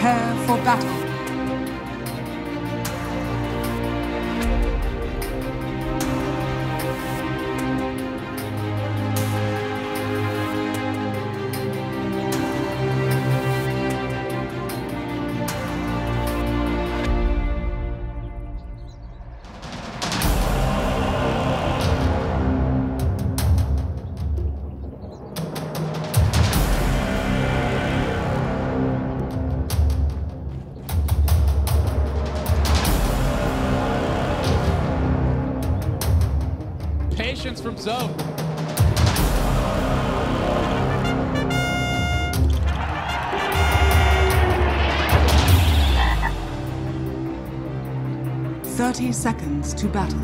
Prepare for battle. Patience from Zoe. "30 seconds to battle.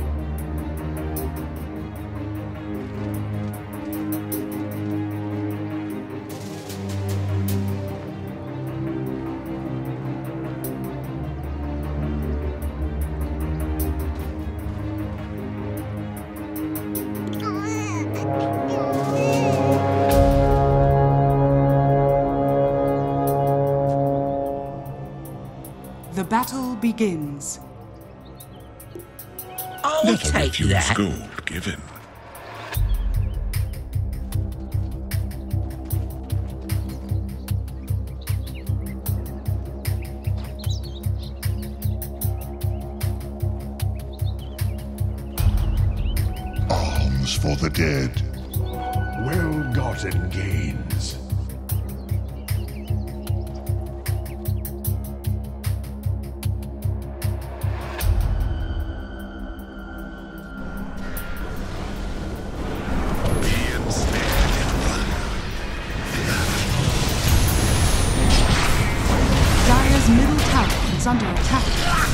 The battle begins. I'll take that. Gold given. Arms for the dead. Well-gotten gains. Dire's middle tower is under attack.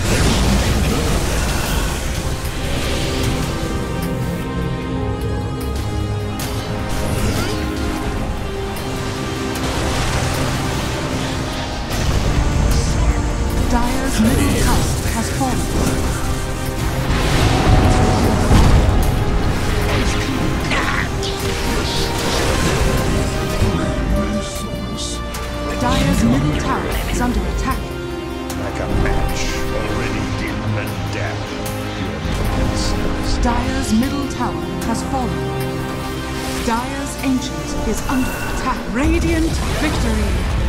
Dire's middle tower has fallen. Dire's middle tower is under attack. Like a match already dim and damp. Dire's middle tower has fallen. Dire's ancient is under attack. Radiant victory.